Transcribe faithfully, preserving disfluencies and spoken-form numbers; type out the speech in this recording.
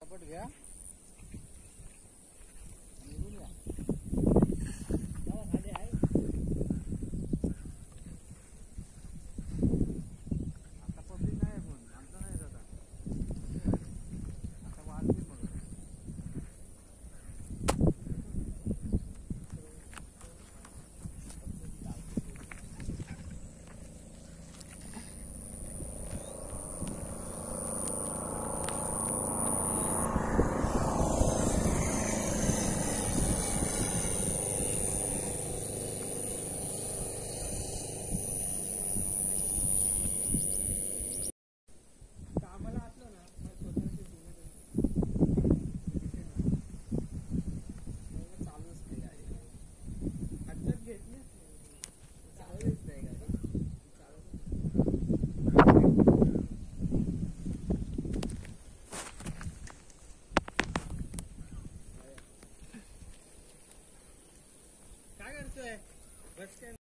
पट घ्या निघून या खाली आहे आता पब्लिक नाही पण आमचा नाही दादा आता वाजते मग काय करतोय?